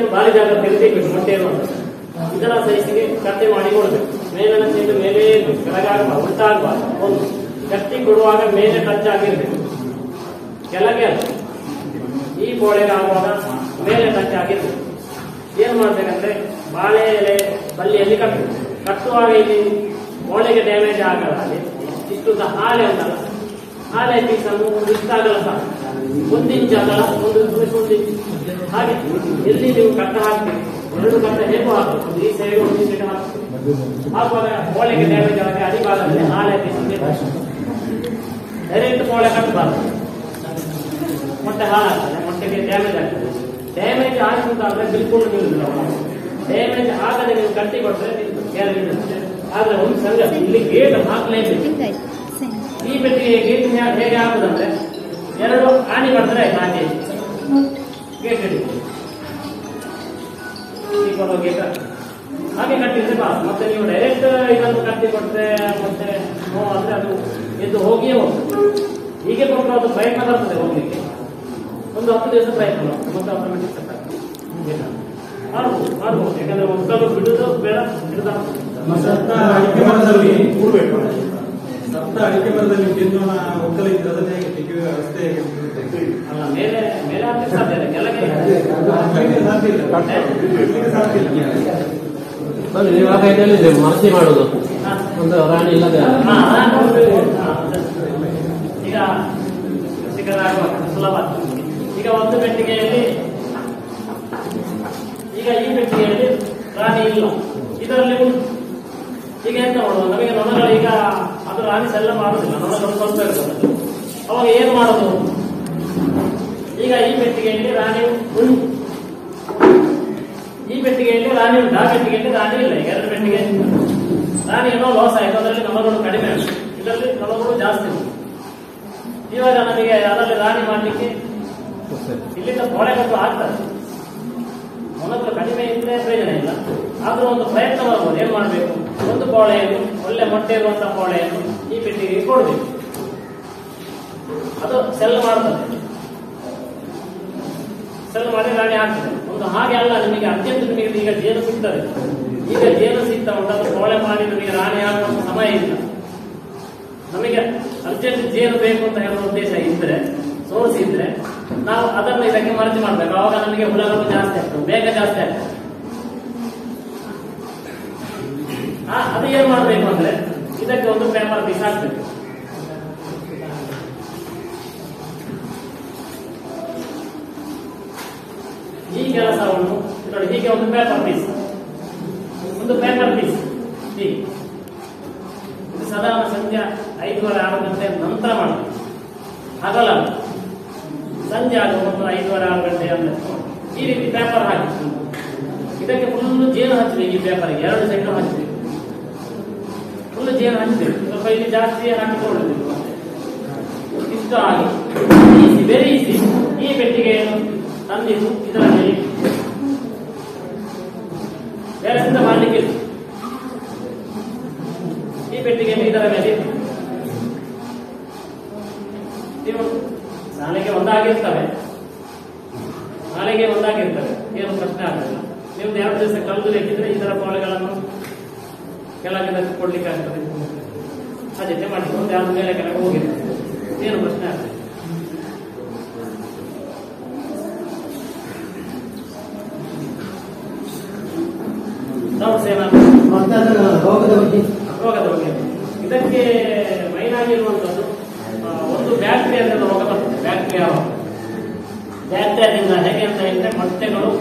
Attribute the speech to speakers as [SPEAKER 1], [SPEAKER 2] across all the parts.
[SPEAKER 1] ಭಾರಿ ಜಾಗ್ರತೆ ತೆಗೆದಿಬೇಕು ಮೊಟ್ಟೆ ಇರುವಂತ ಇದರ ಸೈಜಿಗೆ ಕತ್ತೆ ಮಾಡಿ ಕೊಡಬೇಕು. ಮೇಲಿನ ಸೈಜ್ ಮೇಲೆ ಕೆಳಗಾಗುವ ಉಲ್ಟಾಗುವ ಒಂದು ಕತ್ತಿ ಕೊಡುವಾಗ ಮೇಲೆ ಟಚ್ ಆಗಿರ್ಬೇಕು, ಕೆಳಗೆ ಅಲ್ಲ. ಈ ಬೋಳೆಗೆ ಆಗುವಾಗ ಮೇಲೆ ಟಚ್ ಆಗಿರ್ಬೇಕು. ಏನ್ ಮಾಡ್ಬೇಕಂದ್ರೆ ಬಾಳೆ ಎಲೆ ಬಲ್ಲಿಯಲ್ಲಿ ಕಟ್ಟುವಾಗ ಇಲ್ಲಿ ಬೋಳೆಗೆ ಡ್ಯಾಮೇಜ್ ಆಗಲ್ಲ. ಇಷ್ಟು ಹಾಳೆ ಉಂಟಲ್ಲ, ಹಾಳೆ ಪೀಸನ್ನು ಒಂದು ಇಷ್ಟಾಗಲ್ಲ ಸಾಕು, 1 ಇಂಚ್ ಆಗಲ್ಲ, 1 ಇಂಚ್ ಹಾಗೆ ಎಲ್ಲಿ ನೀವು ಕಟ್ಟ ಹಾಕ್ತೀರಿ 2 ಕಟ್ಟ ಹೇಗೂ ಹಾಕಬೇಕು, ಈ ಸೈಡ್ 1 ಸೈಡ್ ಹಾಕುವಾಗ ಬೋಳೆಗೆ ಡ್ಯಾಮೇಜ್ ಆಗಿ ಅಡಿಭಾಗದಲ್ಲಿ ಹಾಳೆ ಪೀಸಿಗೆ ಡೈರೆಕ್ಟ್ ಬೋಳೆ ಕಟ್ಟಬಾರ್ದು, ಮೊಟ್ಟೆ ಹಾಳಾಗ್ತದೆ, ಮೊಟ್ಟೆಗೆ ಡ್ಯಾಮೇಜ್ ಆಗ್ತದೆ. ಡ್ಯಾಮೇಜ್ ಆಗಿಂತಾದ್ರೆ ಬಿಲ್ಕುಲ್ ನಿಲ್ಲುದಿಲ್ಲ. ಡ್ಯಾಮೇಜ್ ಆಗದೆ ನೀವು ಕಟ್ಟಿ ಕೊಟ್ಟರೆ ಗ್ಯಾರಂಟಿ ಇರುತ್ತೆ. ಆದ್ರೆ ಒಂದು ಸಂಗತಿ, ಇಲ್ಲಿ ಗೇಟ್ ಹಾಕಲೇಬೇಕು. ಈ ಪೆಟ್ಟಿಗೆ ಗೇಟ್ ಹೇಗೆ ಹಾಕುದಂದ್ರೆ 2 ಆಣಿ ಮಾಡಿದ್ರೆ ಹಾಗೆ ಗೇಟ್ ಹಿಡಿದು ಗೇಟ್ ಹಾಗೆ ಕಟ್ಟಿದ್ರೆ ಬಾಸ್. ಮತ್ತೆ ನೀವು ಡೈರೆಕ್ಟ್ ಇದನ್ನು ಕಟ್ಟಿ ಕೊಟ್ಟರೆ ಮತ್ತೆ ಅಂದ್ರೆ ಅದು ಎದ್ದು ಹೋಗಿಯೇ ಹೋಗ್ತದೆ. ಹೀಗೆ ಕೊಟ್ಟರೆ ಅದು ಪ್ರಯತ್ನ ಬರ್ತದೆ ಹೋಗ್ಲಿಕ್ಕೆ, ಒಂದು 10 ದಿವಸ ಪ್ರಯತ್ನ ಮಾಡ್ತದೆ, ಮತ್ತೆ ಆಟೋಮೆಟಿಕ್ ಸೆಟ್ ಆಗ್ತದೆ. ಮಾಡ್ಬೋದು ಯಾಕಂದ್ರೆ ಒಕ್ಕಲು ಬಿಡುದು ಬೇಡ,
[SPEAKER 2] ಸತ್ತ ಅಡಿಕೆ ಮರದಲ್ಲಿ ಕೂಡಬೇಕು. ಸತ್ತ ಅಡಿಕೆ ಮರದಲ್ಲಿ ತಿನ್ನೋಣ ಒಕ್ಕಲಿದ್ರೆ ಅದನ್ನ ಹೇಗೆ ತೆಗೆಯುವ ವ್ಯವಸ್ಥೆ
[SPEAKER 1] ಅಲ್ಲ, ಮೇಲೆ ಮೇಲೆ ಹಾಕಲಿಕ್ಕೆ ಸಾಧ್ಯ ಇಲ್ಲ, ಕೆಳಗೆ
[SPEAKER 2] ಸಾಧ್ಯ ಇಲ್ಲ.
[SPEAKER 3] ಇವಾಗ ಇದೆಲ್ಲಿದೆ ಮರ್ಸಿ ಮಾಡೋದು ಒಂದು ರಾಣಿ ಇಲ್ಲದೆ
[SPEAKER 1] ಈಗ ಸಿಗದಾಗುವಾಗ ಸುಲಭ. ಈಗ ಒಂದು ಪೆಟ್ಟಿಗೆಯಲ್ಲಿ, ಈಗ ಈ ಪೆಟ್ಟಿಗೆಯಲ್ಲಿ ರಾಣಿ ಇಲ್ಲ, ಇದರಲ್ಲಿ ಉಂಟು. ಈಗ ಎಂತ ಮಾಡುದು, ನಮಗೆ ನೊಣಗಳು ಈಗ ಅದು ರಾಣಿ ಸೆಲ್ಲ ಮಾಡುದಿಲ್ಲ, ನೊಣಗಳು ಸ್ವಲ್ಪ ಇರ್ತದೆ. ಅವಾಗ ಏನ್ ಮಾಡುದು, ಈಗ ಈ ಪೆಟ್ಟಿಗೆಯಲ್ಲಿ ರಾಣಿ ಉಂಟು, ಈ ಪೆಟ್ಟಿಗೆಯಲ್ಲಿ ರಾಣಿ ಉಂಟು, ಆ ಪೆಟ್ಟಿಗೆಯಲ್ಲಿ ರಾಣಿ ಇಲ್ಲ. ಈಗ 2 ಪೆಟ್ಟಿಗೆ ರಾಣಿ ಏನೋ ಲಾಸ್ ಆಯ್ತು, ಅದರಲ್ಲಿ ನೊಣಗಳು ಕಡಿಮೆ ಉಂಟು, ಇದರಲ್ಲಿ ನೊಣಗಳು ಜಾಸ್ತಿ ಉಂಟು. ಇವಾಗ ನಮಗೆ ಅದರಲ್ಲಿ ರಾಣಿ ಮಾಡ್ಲಿಕ್ಕೆ ಇಲ್ಲಿಂದ ಬೋಳೆ ಕಟ್ಟು ಆಗ್ತದೆ. ನೊಣಗಳು ಕಡಿಮೆ ಇದ್ರೆ ಪ್ರಯೋಜನ ಇಲ್ಲ, ಆದ್ರೂ ಒಂದು ಪ್ರಯತ್ನ ಮಾಡ್ಬೋದು. ಏನ್ ಮಾಡ್ಬೇಕು, ಒಂದು ಬೋಳೆಯನ್ನು ಒಳ್ಳೆ ಮೊಟ್ಟೆ ಇರುವಂತಹ ಬೋಳೆಯನ್ನು ಈ ಪೆಟ್ಟಿಗೆಗೆ ಕೊಡ್ಬೇಕು, ಅದು ಸೆಲ್ ಮಾಡ್ತದೆ. ಸೆಲ್ ಮಾಡಿ ರಾಣಿ ಆಗ್ತದೆ. ಒಂದು ಹಾಗೆ ಅಲ್ಲ, ನಿಮಗೆ ಅರ್ಜೆಂಟ್ ನಿಮಗೆ ಈಗ ಜೇನು ಸಿಗ್ತದೆ, ಈಗ ಜೇನು ಸಿಗ್ತಾ ಉಂಟು, ಅದು ಬೋಳೆ ಮಾಡಿ ನಮಗೆ ರಾಣಿ ಆಗುವಂತ ಸಮಯ ಇಲ್ಲ. ನಮಗೆ ಅರ್ಜೆಂಟ್ ಜೇನು ಬೇಕು ಅಂತ ಹೇಳುವ ಉದ್ದೇಶ ಇದ್ರೆ, ಸೋರ್ಸ್ ಇದ್ರೆ, ನಾವು ಅದನ್ನು ಇದಕ್ಕೆ ಮರ್ಜಿ ಮಾಡ್ಬೇಕು. ಅವಾಗ ನಮಗೆ ಹುಳಗಳು ಜಾಸ್ತಿ ಆಗ್ತವೆ, ಬೇಗ ಜಾಸ್ತಿ ಆಗ್ತದೆ. ಅದು ಏನ್ ಮಾಡ್ಬೇಕು ಅಂದ್ರೆ ಇದಕ್ಕೆ ಒಂದು ಪೇಪರ್ ಪೀಸ್ ಹಾಕ್ಬೇಕು. ಈ ಕೆಲಸವನ್ನು ನೋಡಿ, ಹೀಗೆ ಒಂದು ಪೇಪರ್ ಪೀಸ್ ಹೀಗೆ ಇದು ಸಾಧಾರಣ ಸಂಜೆ 5:30-6 ಗಂಟೆ ನಂತರ ಮಾಡಬೇಕು. ಹಾಗಲ್ಲ, ಸಂಜೆ ಆಗುವ 5:30-6 ಗಂಟೆ ಅಂದ್ರೆ ಈ ರೀತಿ ಪೇಪರ್ ಹಾಕಿ ಇದಕ್ಕೆ ಫುಲ್ ಜೇನು ಹಚ್ಚಬೇಕು. ಈ ಪೇಪರ್ಗೆ 2 ಸೈಡ್ ಹಚ್ಚಬೇಕು, ಫುಲ್ ಜೇನು ಹಚ್ಚಬೇಕು. ಸ್ವಲ್ಪ ಇಲ್ಲಿ ಜಾಸ್ತಿ ಹಾಕಿಕೊಳ್ಳಬೇಕು. ಇಷ್ಟು ಆಗಿ ಈಸಿ, ವೆರಿ ಈಸಿ. ಈ ಪೆಟ್ಟಿಗೆಯನ್ನು ತಂದಿದ್ದು ಇದರ ಮೇಲೆ ಬೇರೆ ಸಿದ್ಧ ಮಾಡಲಿಕ್ಕೆ, ಈ ಪೆಟ್ಟಿಗೆಯನ್ನು ಇದರ ಮೇಲೆ ನೀವು ನಾಳೆಗೆ ಒಂದಾಗಿರ್ತವೆ, ಏನು ಪ್ರಶ್ನೆ ಆಗಲ್ಲ. ನೀವು 2 ದಿವಸ ಕಳೆದು ಬೇಕಿದ್ರೆ ಇದರ ಬೋಳೆಗಳನ್ನು ಕೆಳಗೆ ಕೊಡ್ಲಿಕ್ಕೆ ಆಗ್ತದೆ. ಅದೇ ಮಾಡಿ ಒಂದು 2 ಮೇಲೆ ಕೆಳಗೆ ಹೋಗಿರ್ತದೆ, ಏನು ಪ್ರಶ್ನೆ ಆಗ್ತದೆ. ರೋಗದ ಬಗ್ಗೆ ಇದಕ್ಕೆ ಮೈನ್ ಆಗಿರುವಂತದ್ದು ಒಂದು ಬ್ಯಾಕ್ಟೀರಿಯಾ ರೋಗ ಬರ್ತದೆ. ಬ್ಯಾಕ್ಟೀರಿಯಾದಿಂದ ಹೇಗೆ ಅಂತ ಹೇಳಿದ್ರೆ, ಮೊಟ್ಟೆಗಳು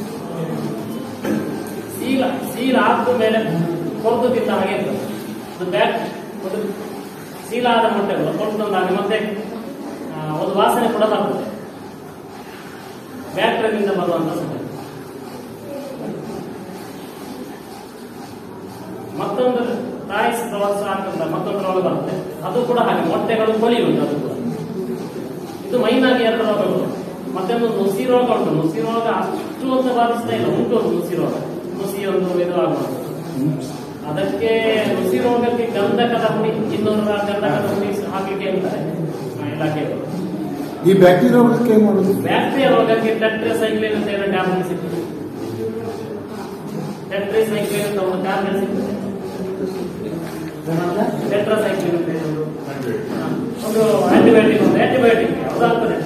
[SPEAKER 1] ಸೀಲ್ ಆದ ಮೇಲೆ ಕೊರದು ತಿಂದ ಹಾಗೆ ಇರ್ತದೆ. ಒಂದು ಸೀಲಾದ ಮೊಟ್ಟೆಗಳು ಕೊರದು ತಂದಾಗ ಮತ್ತೆ ಒಂದು ವಾಸನೆ ಕೂಡ ಬರ್ತದೆ, ಬ್ಯಾಕ್ಟೀರಿಯಾದಿಂದ ಬರುವಂತ ಸಮಯ. ಮತ್ತೊಂದು ತಾಯಿಸ್ ಪ್ರವಾಸ ಹಾಕಂತ ಮತ್ತೊಂದು ರೋಗ ಬರುತ್ತೆ, ಅದು ಕೂಡ ಹಾಗೆ ಮೊಟ್ಟೆಗಳು ಕೊಳಿಯುಂಟು. ಅದು ಕೂಡ ಇದು ಮೈನಾಗಿ 2 ರೋಗಗಳು. ಮತ್ತೊಂದು ನುಸಿ ರೋಗ ಉಂಟು. ನುಸಿ ರೋಗ ಅಷ್ಟು ಅಂತ ಬಾಧಿಸ್ತಾ ಇಲ್ಲ, ಉಂಟು ನುಸಿ ರೋಗ. ನುಸಿ ಒಂದು ವಿಧವಾಗುವುದು. ಅದಕ್ಕೆ ನುಸಿ ರೋಗಕ್ಕೆ ಗಂಧಕದ ಹುಡಿ, 200 ಗಂಧಕದ ಹುಡಿ ಹಾಕಲಿಕ್ಕೆ ಹೇಳ್ತಾರೆ ಇಲಾಖೆಗಳು.
[SPEAKER 2] ಈ ಬ್ಯಾಕ್ಟೀರಿಯಾ ರೋಗಕ್ಕೆ ಏನು ಮಾಡುದು?
[SPEAKER 1] ಬ್ಯಾಕ್ಟೀರಿಯಾ ರೋಗಕ್ಕೆ ಟೆಟ್ರಾಸೈಕ್ಲಿನ್ ಅಂತ ಹೇಳೋ ಟ್ಯಾಬ್ಲೆಟ್ ಸಿಗ್ತದೆ. ಟೆಟ್ರಾಸೈಕ್ಲಿನ್ ಅಂತ ಒಂದು ಟ್ಯಾಬ್ಲೆಟ್ ಸಿಗ್ತದೆ. ಟೆಟ್ರಾಸೈಕ್ಲಿನ್ ಒಂದು ಆಂಟಿಬಯೋಟಿಕ್ ಯಾವ್ದಾಗ್ತದೆ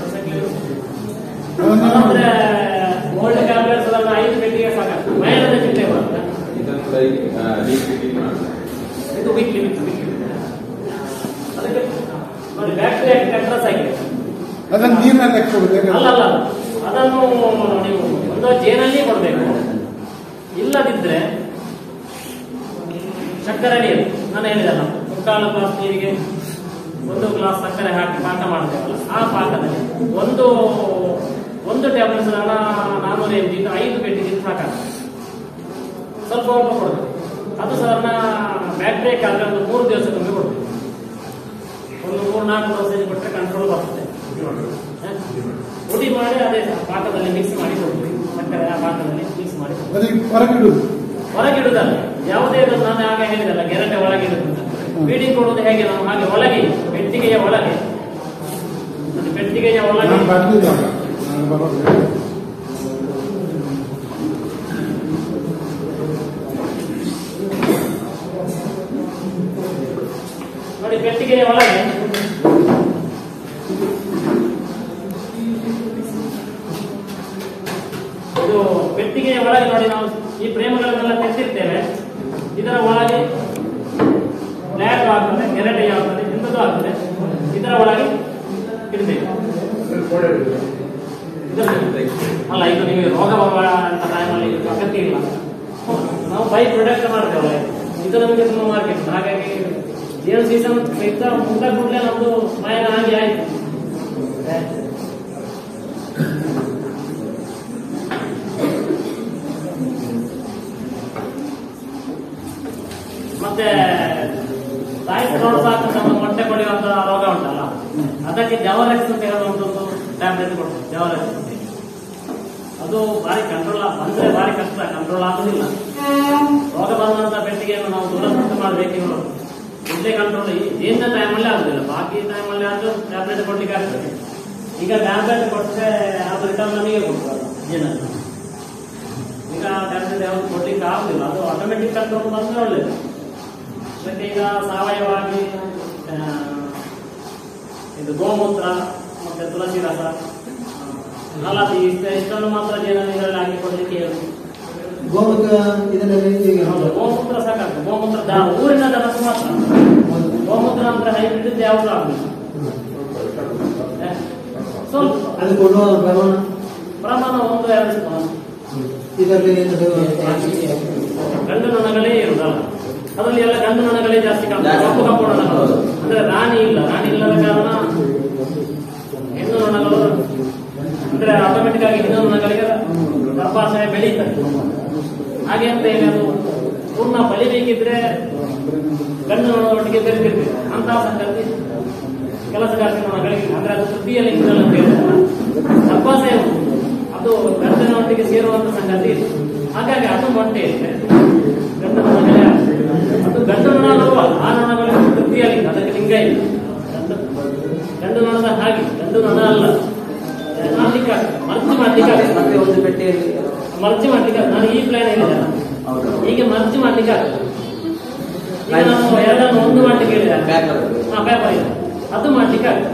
[SPEAKER 1] ಅಂದ್ರೆ ಓಲ್ಡ್ ಟ್ಯಾಬ್ಲೆಟ್ಸ್ ಅದನ್ನು 5 ಪೆಟ್ಟಿಗೆ ಸಾಕಾಗ್ತದೆ. ಮೈನದ ಚಿಂತೆ ಬರುತ್ತೆ. ಇದು ವೀಕ್ಲಿ ಅದಕ್ಕೆ ನೋಡಿ ಬ್ಯಾಕ್ಟೀರಿಯಾ ಟೆಟ್ರಾಸೈಕ್ಲಿನ್
[SPEAKER 4] ಅದನ್ನು ನೀರಿನಲ್ಲಿ
[SPEAKER 1] ಅಲ್ಲ ಅದನ್ನು ನೀವು ಒಂದು ಜೇನಲ್ಲಿ ಕೊಡಬೇಕು. ಇಲ್ಲದಿದ್ರೆ ಸಕ್ಕರೆ ನೀರು ನಾನು ಹೇಳಿದಲ್ಲ, 1/4 ಗ್ಲಾಸ್ ನೀರಿಗೆ 1 ಗ್ಲಾಸ್ ಸಕ್ಕರೆ ಹಾಕಿ ಪಾಕ ಮಾಡ್ತೇವಲ್ಲ, ಆ ಪಾಕದಲ್ಲಿ ಒಂದು ಟ್ಯಾಬ್ಲೆಟ್ಸ್ 400 mg 5 ಪೆಟ್ಟಿಗೆ ಸಾಕಾಗ್ತದೆ. ಸ್ವಲ್ಪ ಕೊಡಬೇಕು. ಅದು ಸಾಧಾರಣ ಬ್ಯಾಕ್ಟೀರಿಯಾಕ್ಕೆ ಆದ್ರೆ ಒಂದು 3 ದಿವಸಕ್ಕೊಮ್ಮೆ ಕೊಡ್ಬೇಕು. ಒಂದು 3-4 ಡೋಸೇಜ್ ಕೊಟ್ಟರೆ ಕಂಟ್ರೋಲ್ ಬರ್ತದೆ. ಪುಡಿ ಮಾಡಿ ಅದೇ ಪಾಕದಲ್ಲಿ ಮಿಕ್ಸ್ ಮಾಡಿ ಕೊಡ್ತೀವಿ. ಸಕ್ಕರೆ ಆ ಪಾಕದಲ್ಲಿ ಮಿಕ್ಸ್ ಮಾಡಿ ಹೊರಗಿಡುದಲ್ಲ. ಯಾವುದೇ ನಾನು ಆಗ ಹೇಳಿದಲ್ಲ, ಗೆರಟೆ ಒಳಗಿಡುದು. ಫೀಡಿಂಗ್ ಕೊಡುವುದು ಹೇಗೆ? ನಾವು ಹಾಗೆ ಒಳಗೆ ಪೆಟ್ಟಿಗೆಯ ಒಳಗೆ ನೋಡಿ, ಪೆಟ್ಟಿಗೆಯ ಒಳಗೆ ಇದು ಪೆಟ್ಟಿಗೆಯ ಒಳಗೆ ನೋಡಿ, ನಾವು ಈ ಪ್ರೇಮಗಳನ್ನೆಲ್ಲ ತೆಗೆದಿರ್ತೇವೆ. ಇದರ ಒಳಗೆ ಲ್ಯಾಬ್ ಆಗ್ತದೆ, ಗೆರಟೆ ಆಗ್ತದೆ, ಎಂಥದ್ದು ಆಗ್ತದೆ. ಇದರ ಒಳಗೆ ಇಡಬೇಕು. ಅಲ್ಲ, ಇದು ನಿಮಗೆ ರೋಗ ಬರುವ ಅಂತ ಟೈಮಲ್ಲಿ ಅಗತ್ಯ ಇಲ್ಲ. ನಾವು ಬೈ ಪ್ರೊಡಕ್ಟ್ ಮಾಡ್ತೇವಲ್ಲ, ಇದು ನಮಗೆ ತುಂಬ ಮಾರ್ಕೆಟ್. ಹಾಗಾಗಿ ಜೇನು ಸೀಸನ್ ಮುಗ್ದ ಕೂಡಲೇ ನಮ್ದು ಮಾಯನ ಹಾಗೆ ಆಯ್ತು. ಮತ್ತೆ ಸಾಕು ನಮ್ಮ ಮೊಟ್ಟೆ ಕೊಡುವಂತ ರೋಗ ಉಂಟಲ್ಲ, ಅದಕ್ಕೆ ಜವರೆಕ್ಸ್ ಅಂತ ಹೇಳುವಂತ ಒಂದು ಟ್ಯಾಬ್ಲೆಟ್ ಕೊಡ್ತೀವಿ. ಜವರೆಕ್ಸ್ ಅಂತ ಅದು ಭಾರಿ ಕಂಟ್ರೋಲ್ ಬಂದ್ರೆ ಭಾರಿ ಕಷ್ಟ, ಕಂಟ್ರೋಲ್ ಆಗುದಿಲ್ಲ. ರೋಗ ಬಂದಂತ ಪೆಟ್ಟಿಗೆಯನ್ನು ನಾವು ದೂರಸ್ಥ ಮಾಡಬೇಕು. ಇಲ್ಲೇ ಕಂಟ್ರೋಲ್ ಏನ ಟೈಮಲ್ಲಿ ಆಗುದಿಲ್ಲ, ಬಾಕಿ ಟೈಮಲ್ಲಿ ಆದ್ರೂ ಟ್ಯಾಬ್ಲೆಟ್ ಕೊಡ್ಲಿಕ್ಕೆ ಆಗ್ತದೆ. ಈಗ ಟ್ಯಾಬ್ಲೆಟ್ ಕೊಟ್ಟರೆ ಅದು ರಿಟರ್ನ್ ನಮಗೆ ಕೊಡ್ತಾರೆ ಏನಲ್ಲ. ಈಗ ಟ್ಯಾಬ್ಲೆಟ್ ಯಾವ್ದು ಕೊಡ್ಲಿಕ್ಕೆ ಆಗುದಿಲ್ಲ, ಅದು ಆಟೋಮೆಟಿಕ್ ಕಂಟ್ರೋಲ್ ಬಂದ್ರೆ ಒಳ್ಳೇದು. ಅದಕ್ಕೆ ಈಗ ಸಾವಯವಾಗಿ ಇದು ಗೋಮೂತ್ರ ಮತ್ತೆ ತುಳಸಿ ರಸ, ಹಳದಿ ಇಷ್ಟನ್ನು ಮಾತ್ರ ಇದರಲ್ಲಿ ಹಾಕಿ ಕೊಡ್ಲಿಕ್ಕೆ ಹೇಳುದು.
[SPEAKER 5] ಗೋಮೂತ್ರ
[SPEAKER 1] ಗೋಮೂತ್ರ ಸಾಕಾಗ್ತದೆ. ಗೋಮೂತ್ರ ಊರಿನ ದನಸು ಮಾತ್ರ. ಗೋಮೂತ್ರ ಅಂದ್ರೆ ಹೈಬ್ರಿಡ್ ಯಾವುದು ಆಗುದಿಲ್ಲ. ಸ್ವಲ್ಪ
[SPEAKER 5] ಅದು ಕೊಡುವ
[SPEAKER 1] ಪ್ರಮಾಣ 1-2 ಸ್ಪೂನ್.
[SPEAKER 5] ಇದರಲ್ಲಿ
[SPEAKER 1] ಗಂಡು ನೊಣಗಳೇ ಇರುದಲ್ಲ, ಅದರಲ್ಲಿ ಎಲ್ಲ ಗಂಡು ನೊಣಗಳೇ ಜಾಸ್ತಿ ಕಾಣ್ತದೆ. ಕಪ್ಪು ಕಪ್ಪು ನೊಣಗಳು ಅಂದ್ರೆ ರಾಣಿ ಇಲ್ಲದ ಕಾರಣ ಹೆಣ್ಣು ನೊಣಗಳು ಅಂದ್ರೆ ಆಟೋಮೆಟಿಕ್ ಆಗಿ ಹೆಣ್ಣು ನೊಣಗಳಿಗೆ ಗರ್ಭಾಶಯ ಬೆಳೀತದೆ. ಹಾಗೆ ಅಂತ ಹೇಳಿ ಅದು ಪೂರ್ಣ ಬಲಿಬೇಕಿದ್ರೆ ಗಂಡು ನೊಣದೊಟ್ಟಿಗೆ ಬೆರೆತಿರ್ಬೇಕು. ಅಂತಹ ಸಂಗತಿ ಕೆಲಸಗಾರ ನೊಣಗಳಿಗೆ ಅಂದ್ರೆ ಅದು ಸುದ್ದಿಯಲ್ಲಿ ಇದ್ದಲ್ಲ ಅಂತ ಹೇಳಿದ್ರೆ ಗರ್ಭಾಶಯ ಅದು ಗಂಡನೊಟ್ಟಿಗೆ ಸೇರುವಂತ ಸಂಗತಿ ಇದೆ. ಹಾಗಾಗಿ ಅದು ಮೊಟ್ಟೆ ಇದೆ, ಗಂಡು ನೊಣಗಳೇ ಅದು ಗಂಡು ನೊಣ ಅಲ್ವಾ, ಆ ನೊಣಗಳಿಗೆ ವೃತ್ತಿಯಲ್ಲಿ ಅದಕ್ಕೆ ಲಿಂಗ ಇಲ್ಲ. ಗಂಡು ನೊಣದ ಹಾಗೆ ಗಂಡು ನೊಣ ಅಲ್ಲ, ಮಾಡ್ಲಿಕ್ಕೆ ಮರ್ಜಿ ಮಾಡ್ಲಿಕ್ಕೆ
[SPEAKER 5] ಮತ್ತೆ ಒಂದು ಪೆಟ್ಟಿಗೆಯಲ್ಲಿ
[SPEAKER 1] ಮರ್ಜಿ ಮಾಡ್ಲಿಕ್ಕೆ ನಾನು ಈ ಪ್ಲಾನ್ ಹೇಳಿದೆ, ಹೀಗೆ ಮರ್ಜಿ ಮಾಡ್ಲಿಕ್ಕೆ ಆಗ್ತದೆ. ಈಗ ನಾನು ಎರಡನ್ನು ಒಂದು ಮಾಡ್ಲಿಕ್ಕೆ ಹೇಳಿದೆ, ಪೇಪರ್ ಇದೆ, ಅದು ಮಾಡ್ಲಿಕ್ಕೆ ಆಗ್ತದೆ.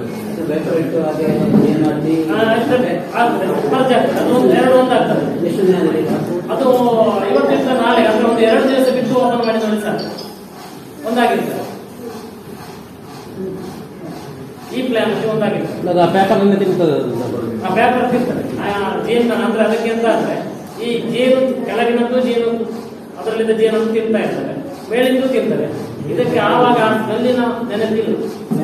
[SPEAKER 1] ಆಗ್ತದೆ ಮರ್ಜಿ ಆಗ್ತದೆ. ಅದು ಎರಡು ಒಂದು ಆಗ್ತದೆ. ಅದು ಇವತ್ತಿಂದ ನಾಳೆ ಅಂದ್ರೆ ಒಂದು 2 ದಿವಸ ಬಿಟ್ಟು ಓಪನ್ ಮಾಡಿ ನೋಡಿ ಸರ್, ಒಂದಾಗಿರ್ತದೆ. ಈ ಪ್ಲಾನ್ ಒಂದಾಗಿರ್ತದೆ.
[SPEAKER 3] ಪೇಪರ್ ತಿಂತದೆ,
[SPEAKER 1] ಆ ಪೇಪರ್ ತಿಂತದೆ ಜೇನು. ಅಂದ್ರೆ ಅದಕ್ಕೆ ಅಂತ ಅಂದ್ರೆ ಈ ಜೇನು ಕೆಳಗಿನದ್ದು ಜೇನು, ಅದರಲ್ಲಿದ್ದ ಜೇನನ್ನು ತಿಂತಾ ಇರ್ತದೆ, ಮೇಲಿಂದು ತಿಂತದೆ. ಇದಕ್ಕೆ ಆವಾಗ ಸ್ಮೆಲ್ಲಿನ ನೆನಪಿಲ್ಲ.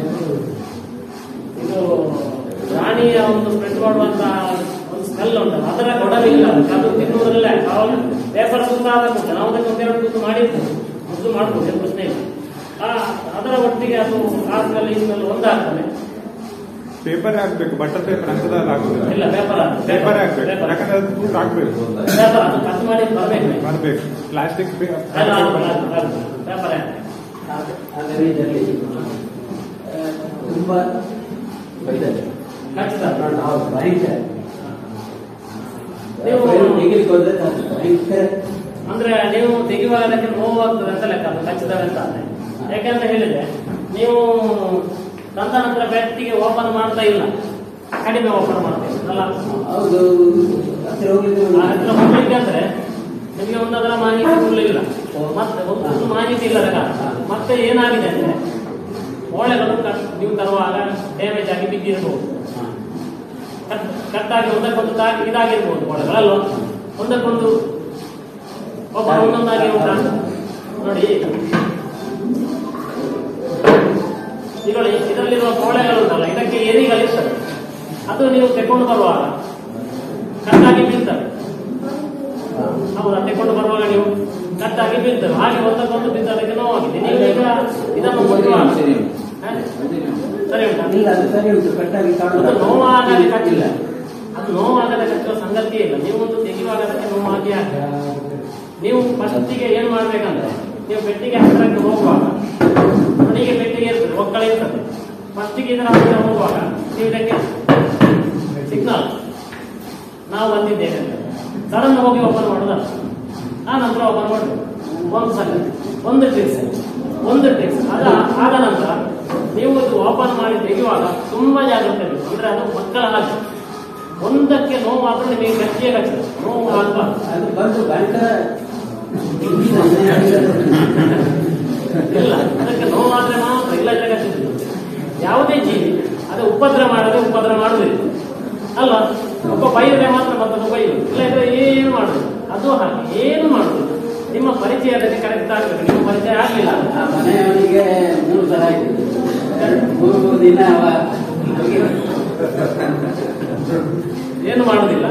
[SPEAKER 1] ಇದು ರಾಣಿಯ ಒಂದು ಸ್ಪ್ರೆಡ್ ಮಾಡುವಂತ ಒಂದು ಸ್ಮೆಲ್ ಉಂಟಲ್ಲ, ಅದರ ಗೊಡವಿಲ್ಲ. ಅದು ತಿನ್ನುವುದರಲ್ಲೇ ಅವಾಗ ಪೇಪರ್ ಸುತ್ತಾದ ಕೂಡಲೇ ನಾವು ಅದಕ್ಕೆ 1-2 ತೂತು ಮಾಡಿರ್ತೇವೆ, ಮೊದಲು ಮಾಡ್ಬೋದು, ಏನು ಪ್ರಶ್ನೆ ಇಲ್ಲ. ಅದರ ಒಟ್ಟಿಗೆ ಅದು ಆ ಸ್ಮೆಲ್ ಈ ಸ್ಮೆಲ್ ಒಂದಾಗ್ತದೆ.
[SPEAKER 4] ಪೇಪರ್ ಹಾಕ್ಬೇಕು, ಬಟರ್ ಪೇಪರ್ ಅಂತದಲ್ಲಿ ಆಗುದಿಲ್ಲ.
[SPEAKER 1] ಇಲ್ಲ, ಪೇಪರ್
[SPEAKER 4] ಹಾಕ್ಬೇಕು, ಯಾಕಂದ್ರೆ ಅದು ತೂಕ ಹಾಕ್ಬೇಕು,
[SPEAKER 1] ಪೇಪರ್ ಅದು ಕಟ್ ಮಾಡಿ
[SPEAKER 4] ಬರ್ಬೇಕು. ಪ್ಲಾಸ್ಟಿಕ್
[SPEAKER 1] ಪೇಪರ್
[SPEAKER 5] ತುಂಬಾ
[SPEAKER 1] ನೀವು
[SPEAKER 5] ಡಿಗ್ರಿ ಹೋದ್ರೆ ಭಯಂಕರ
[SPEAKER 1] ಅಂದ್ರೆ ನೀವು ತೆಗೆಯುವಾಗ ಅದಕ್ಕೆ ನೋವಾಗ್ತದೆ ಅಂತ ಲೆಕ್ಕ, ಅದು ಕಚ್ಚಿದಾಗ ಅಂತ ಅಂದ್ರೆ. ಯಾಕಂತ ಹೇಳಿದ್ರೆ ನೀವು ತಂದ ನಂತರ ವ್ಯಕ್ತಿಗೆ ಓಪನ್ ಮಾಡ್ತಾ ಇಲ್ಲ, ಕಡಿಮೆ ಓಪನ್ ಮಾಡ್ತಾ ಇಲ್ಲ.
[SPEAKER 5] ಹೌದು, ಹತ್ತಿರ ಹೋಗ್ಲಿಕ್ಕೆ
[SPEAKER 1] ಹತ್ರ ಹೋಗ್ಲಿಕ್ಕೆ ಅಂದ್ರೆ ನಿಮಗೆ ಒಂದರ ಮಾಹಿತಿ ಫುಲ್ ಇಲ್ಲ, ಮತ್ತೆ ಒಂದು ಮಾಹಿತಿ ಇಲ್ಲದ ಕಾರಣ ಮತ್ತೆ ಏನಾಗಿದೆ ಅಂದ್ರೆ ಓಳೆಗಳು ನೀವು ತರುವಾಗ ಡ್ಯಾಮೇಜ್ ಆಗಿ ಬಿದ್ದಿರಬಹುದು, ಕಟ್ಟಾಗಿ ಒಂದಕ್ಕೊಂದು ಇದಾಗಿರ್ಬೋದು ಓಳೆಗಳಲ್ವ, ಒಂದಕ್ಕೊಂದು ಒಂದೊಂದಾಗಿ ಉಂಟಾ ನೋಡಿ. ನೋಡಿ ಇದರಲ್ಲಿರುವ ಕೋಳೆಗಳು ಉಂಟಲ್ಲ, ಇದಕ್ಕೆ ಎರಿಗಳಿರ್ತದೆ, ಅದು ನೀವು ತೆಕೊಂಡು ಬರುವಾಗ ಕಟ್ಟಾಗಿ ಬೀಳ್ತವೆ. ಹೌದಾ, ತೆಕೊಂಡು ಬರುವಾಗ ನೀವು ಕಟ್ಟಾಗಿ ಬೀಳ್ತವೆ, ಹಾಗೆ ಒಂದಕ್ಕೊಂದು ಬಿದ್ದದಕ್ಕೆ ನೋವಾಗಿದೆ. ನೀವು ಈಗ ಇದನ್ನು ಸರಿ ಉಂಟಾ?
[SPEAKER 5] ಸರಿ ಉಂಟು, ಕಟ್ಟಾಗಿ
[SPEAKER 1] ಅದು ನೋವಾಗದೆ ಕಟ್ಟಿಲ್ಲ, ಅದು ನೋವಾಗದೆ ಕಟ್ಟುವ ಸಂಗತಿಯೇ ಇಲ್ಲ. ನೀವು ಒಂದು ತೆಗೆಯುವಾಗ ಅದಕ್ಕೆ ನೋವಾಗಿ ಆಗ್ತದೆ. ನೀವು ಫಸ್ಟಿಗೆ ಏನ್ ಮಾಡ್ಬೇಕಂದ್ರೆ, ನೀವು ಪೆಟ್ಟಿಗೆ ಹತ್ತಿರಕ್ಕೆ ಹೋಗುವಾಗ ಹೀಗೆ ಪೆಟ್ಟಿಗೆ ಇರ್ತದೆ, ಒಕ್ಕಳ ಇರ್ತದೆ, ಫಸ್ಟಿಗೆ ಇದರ ಹತ್ತಿರ ಹೋಗುವಾಗ ನೀವು ಇದಕ್ಕೆ ಸಿಗ್ನಲ್ ನಾವು ಬಂದಿದ್ದೇವೆ ಅಂತ ಸಡನ್ ಹೋಗಿ ಓಪನ್ ಮಾಡೋದಲ್ಲ, ಆ ನಂತರ ಓಪನ್ ಮಾಡಬೇಕು. ಒಂದು ಸಂಗತಿ, ಒಂದು ಟ್ರಿಕ್ಸ್ ಆದ ನಂತರ ನೀವು ಇದು ಓಪನ್ ಮಾಡಿ ತೆಗೆಯುವಾಗ ತುಂಬಾ ಜಾಗ್ರತೆ ಬೇಕು. ಅಂದ್ರೆ ಅದು ಮಕ್ಕಳ ಹಾಗೆ ಒಂದಕ್ಕೆ ನೋವು ಮಾತ್ರ ನಿಮಗೆ ಗಟ್ಟಿಯೇ ಕಚ್ಚಿದೆ, ನೋವು ಆಗಬಾರ್ದು.
[SPEAKER 5] ಅದು ಬಂದು ಭಯಂಕರ
[SPEAKER 1] ಇಲ್ಲ, ಅದಕ್ಕೆ ನೋವಾದ್ರೆ ಮಾತ್ರ, ಇಲ್ಲ ಕಚ್ಚಿದ್ದು. ಯಾವುದೇ ಜೀವಿ ಅದು ಉಪದ್ರ ಮಾಡುದಿಲ್ಲ ಅಲ್ಲ. ಒಬ್ಬ ಬೈದ್ರೆ ಮಾತ್ರ ಮತ್ತೊಬ್ಬ ಬೈಯುವುದು, ಇಲ್ಲ ಇದ್ರೆ ಏನು ಮಾಡುದು, ಅದು ಹಾಗೆ ಏನು ಮಾಡುದು. ನಿಮ್ಮ ಪರಿಚಯ ಅದಕ್ಕೆ ಕರೆಕ್ಟ್ ಆಗ್ಬೇಕು. ನಿಮ್ಮ ಪರಿಚಯ ಆಗ್ಲಿಲ್ಲ,
[SPEAKER 5] ಮನೆಯವರಿಗೆ 3 ಸಲ ಆಯ್ತು, 3 ದಿನ
[SPEAKER 1] ಏನು ಮಾಡುದಿಲ್ಲ.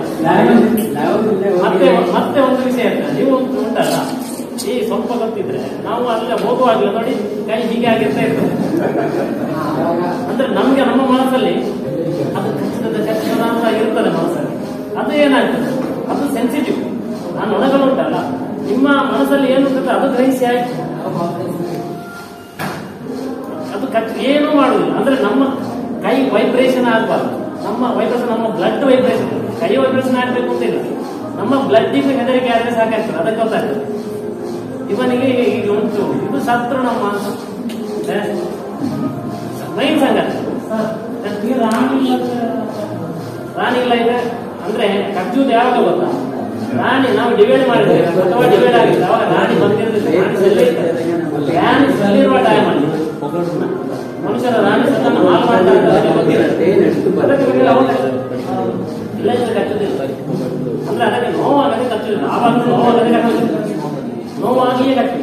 [SPEAKER 1] ಮತ್ತೆ ಒಂದು ವಿಷಯ ಅಂತ, ನೀವು ಉಂಟಲ್ಲ, ಈ ಸ್ವಲ್ಪ ಗೊತ್ತಿದ್ರೆ ನಾವು ಅಲ್ಲ ಹೋಗುವಾಗಲೇ ನೋಡಿ ಕೈ ಹೀಗೆ ಆಗಿರ್ತಾ ಇರ್ತದೆ. ಅಂದ್ರೆ ನಮ್ಗೆ ನಮ್ಮ ಮನಸ್ಸಲ್ಲಿ ಅದು ಕಚ್ಚಿದ ಅಂತ ಇರ್ತದೆ ಮನಸ್ಸಲ್ಲಿ. ಅದು ಏನಾಗ್ತದೆ, ಅದು ಸೆನ್ಸಿಟಿವ್. ಆ ನೊಣಗಳು ಉಂಟಲ್ಲ, ನಿಮ್ಮ ಮನಸ್ಸಲ್ಲಿ ಏನು ಇರ್ತದೆ ಅದು ಗ್ರಹಿಸಿ ಆಯ್ತು, ಅದು ಏನೂ ಮಾಡುದಿಲ್ಲ. ಅಂದ್ರೆ ನಮ್ಮ ಕೈ ವೈಬ್ರೇಷನ್ ಆಗಬಾರ್ದು, ನಮ್ಮ ವೈಬ್ರೇಷನ್, ನಮ್ಮ ಬ್ಲಡ್ ವೈಬ್ರೇಷನ್, ಕೈ ವೈಬ್ರೇಷನ್ ಆಗ್ಬೇಕು ಅಂತ ಇಲ್ಲ. ನಮ್ಮ ಬ್ಲಡ್ಡಿಗೆ ಹೆದರಿಕೆ ಆದ್ರೆ ಸಾಕಾಗ್ತದೆ, ಅದಕ್ಕೆ ಗೊತ್ತಾಗ್ತದೆ. ಇವನಿಗೆ ಈಗ ಉಂಟು, ಇದು ಶತ್ರು ನಮ್ಮ ಮೈನ್ ಸಂಗತಿ. ರಾಣಿ ಇಲ್ಲ ಇದೆ ಅಂದ್ರೆ ಕಚ್ಚುವುದು ಯಾವಾಗ ಗೊತ್ತಾ, ರಾಣಿ ನಾವು ಡಿವೈಡ್ ಮಾಡಿದ್ದೇವೆ ಅಥವಾ ಡಿವೈಡ್ ಆಗಿದೆ ಅವಾಗ ರಾಣಿ ಬಂದಿರುತ್ತೆ. ರಾಣಿ ಸಲ್ಲಿರುವ ಟೈಮಲ್ಲಿ ಮನುಷ್ಯರ ರಾಣಿ ಸತ್ತನ್ನು ಹಾಳು ಮಾಡ್ತಾ ಇದ್ದಾರೆ, ಇಲ್ಲ ಇದ್ರೆ ಕಚ್ಚುದಿಲ್ಲ. ಅಂದ್ರೆ ಅದಕ್ಕೆ ನೋವಾಗದೆ ಕಚ್ಚುದಿಲ್ಲ, ಆವಾಗ ನೋವಾಗದೆ ಕಚ್ಚುದಿಲ್ಲ, ನೋವಾಗಿಯೇ ಕಟ್ಟಿಲ್ಲ.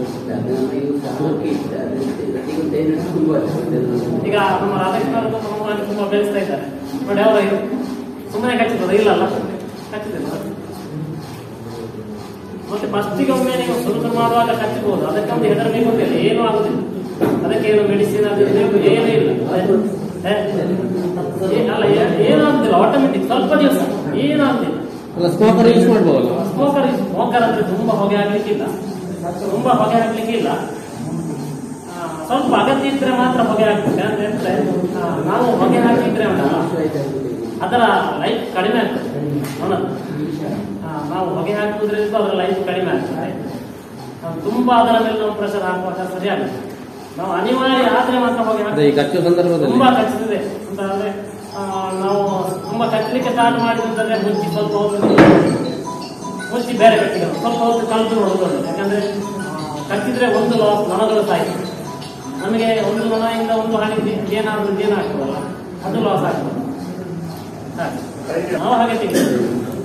[SPEAKER 1] ಈಗ ನಮ್ಮ ರಾಧಾಕೃಷ್ಣ ತುಂಬಾ ಬೆಳೆಸ್ತಾ ಇದ್ದಾರೆ ನೋಡಿ, ಅವರ ಸುಮ್ಮನೆ ಕಚ್ಚಿದ ಇಲ್ಲಲ್ಲ, ಕಚ್ಚಿದಿಲ್ಲ. ಮತ್ತೆ ಫಸ್ಟಿಗೆ ಒಮ್ಮೆ ನೀವು ಸುಲಭ ಮಾಡುವಾಗ ಕಚ್ಚಬಹುದು, ಅದಕ್ಕೆ ಒಂದು ಹೆದರಬೇಕು ಅಂತಿಲ್ಲ, ಏನೂ ಆಗುದಿಲ್ಲ. ಅದಕ್ಕೆ ಏನು ಮೆಡಿಸಿನ್ ಅದು ಏನೂ ಇಲ್ಲ, ಅಲ್ಲ ಏನಾಗುದಿಲ್ಲ, ಆಟೋಮೆಟಿಕ್ ಸ್ವಲ್ಪ ದಿವಸ ಏನಾಗುದಿಲ್ಲ.
[SPEAKER 3] ಸ್ಮೋಕರ್ ಯೂಸ್ ಮಾಡ್ಬೋದಲ್ಲ?
[SPEAKER 1] ಸ್ಮೋಕರ್ ಅಂದ್ರೆ ತುಂಬಾ ಹೊಗೆ ಹಾಕ್ಲಿಕ್ಕಿಲ್ಲ, ಸ್ವಲ್ಪ ಅಗತ್ಯ ಇದ್ರೆ ಮಾತ್ರ ಹೊಗೆ ಹಾಕ್ತದೆ. ಅಂದ್ರೆ ನಾವು ಹೊಗೆ ಹಾಕಿದ್ರೆ ಉಂಟಲ್ಲ ಅದರ ಲೈಫ್ ಕಡಿಮೆ ಆಗ್ತದೆ. ನಾವು ಹೊಗೆ ಹಾಕುವುದರಿಂದ ಅದರ ಲೈಫ್ ಕಡಿಮೆ ಆಗ್ತದೆ. ತುಂಬಾ ಅದರ ಮೇಲೆ ನಾವು ಪ್ರೆಷರ್ ಹಾಕುವಾಗ ಸರಿಯಾಗುತ್ತೆ. ನಾವು ಅನಿವಾರ್ಯ ಆದ್ರೆ ಮಾತ್ರ ಹೊಗೆ ಹಾಕಿ. ತುಂಬಾ ಕಚ್ಚಿದೆ ಅಂತ ಅಂದ್ರೆ ನಾವು ತುಂಬಾ ಕಚ್ಚಲಿಕ್ಕೆ ಸ್ಟಾರ್ಟ್ ಮಾಡಿದ್ರೆ ಮುಚ್ಚಿ ಸ್ವಲ್ಪ ಹೊತ್ತು ಮುಚ್ಚಿ ಬೇರೆ ಕಟ್ಟಿಗೆ ಸ್ವಲ್ಪ ಹೊತ್ತು ಕಲ್ತು ನೋಡೋದು. ಯಾಕಂದ್ರೆ ಕಚ್ಚಿದ್ರೆ ಒಂದು ನೊಣಗಳು ಸಾಯ್ತು, ನಮಗೆ ಒಂದು ನೊಣದಿಂದ ಒಂದು ಹಾನಿ ಏನಾದ್ರೂ ಏನಾಗ್ತದಲ್ಲ ಅದು ಲಾಸ್ ಆಗ್ತದೆ. ನಾವು ಹಾಗೆ ತೆಗೆದು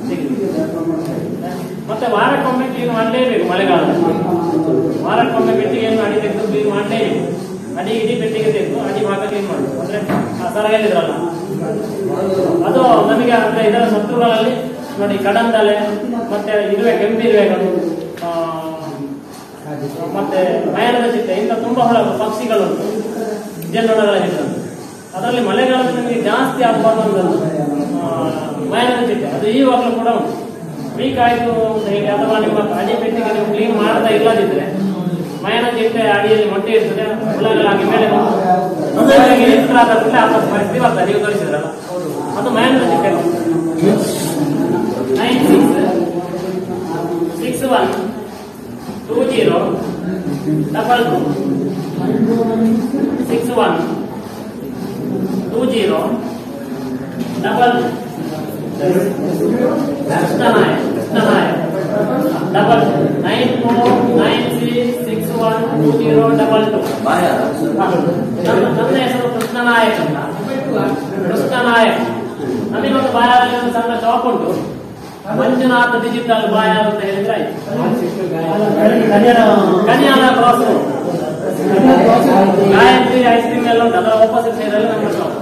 [SPEAKER 1] ಮತ್ತೆ ವಾರಕ್ಕೊಮ್ಮೆ ಕ್ಲೀನ್ ಮಾಡಲೇಬೇಕು. ಮಳೆಗಾಲದಲ್ಲಿ ವಾರಕ್ಕೊಮ್ಮೆ ಪೆಟ್ಟಿಗೆಯನ್ನು ಅಡಿ ತೆಗೆದು ಕ್ಲೀನ್ ಮಾಡಲೇಬೇಕು. ಅಡಿ ಇಡೀ ಪೆಟ್ಟಿಗೆ ತೆಗೆದು ಅಡಿ ಭಾಗ ಕ್ಲೀನ್ ಮಾಡಬೇಕು. ಅಂದ್ರೆ ಸರಗಲ್ಲಿದ್ರಲ್ಲ ಅದು ನಮಗೆ ಅಂದ್ರೆ ಇದರ ಶತ್ರುಗಳಲ್ಲಿ ನೋಡಿ ಕಡಂದಲೆ ಮತ್ತೆ ಇರುವೆ, ಕೆಂಪಿರುವೆಗಳು, ಮತ್ತೆ ಮಯಣದ ಚಿಟ್ಟೆ, ಇಂಥ ತುಂಬಾ ಪಕ್ಷಿಗಳು ಜೇನುನೊಣಗಳ ಹೆಸರು. ಅದರಲ್ಲಿ ಮಳೆಗಾಲದಲ್ಲಿ ನಿಮಗೆ ಜಾಸ್ತಿ ಆಗಬಾರ್ದು ಮಯಣದ ಚಿಟ್ಟೆ. ಅದು ಈವಾಗಲೂ ಕೂಡ ಉಂಟು. ವೀಕ್ ಆಯ್ತು ಹೇಗೆ ಅಥವಾ ನಿಮ್ಮ ಅಡಿ ಪೆಟ್ಟಿಗೆ ನೀವು ಕ್ಲೀನ್ ಮಾಡ್ತಾ ಇಲ್ಲದಿದ್ರೆ ಮಯಣ ಚಿಟ್ಟೆ ಅಡಿಯಲ್ಲಿ ಮೊಟ್ಟೆ ಇರ್ತದೆ, ಹುಳಗಳಾಗಿ ಮೇಲೆ ಪರಿಸ್ಥಿತಿ ಬರ್ತದೆ. ನೀವು ತೋರಿಸಿದ್ರಲ್ಲ ಅದು ಮಯಣದ ಚಿಟ್ಟೆ. 9661 ನನ್ನ ಹೆಸರು ಕೃಷ್ಣ ನಾಯಕ್ ಅಂತ. ಕೃಷ್ಣ ನಾಯಕ್. ನಮಗೊಂದು ಬಾಯಾಲಯ ಸಣ್ಣ ಶಾಪ್ ಉಂಟು, ಮಂಜುನಾಥ ಡಿಜಿಟಲ್ ಬಾಯಾಲ ಅಂತ ಹೇಳಿದ್ರೆ ಆಯ್ತು. ಕನ್ಯಾಲ ಕ್ರಾಸ್ ಗಾಯತ್ರಿ ಐಸ್ ಕ್ರೀಮ್ ಎಲ್ಲ ಉಂಟು, ಅದರ ಆಪೋಸಿಟ್ ಸೈಡ್ ಅಲ್ಲಿ ನಮ್ಮ ಶಾಪ್.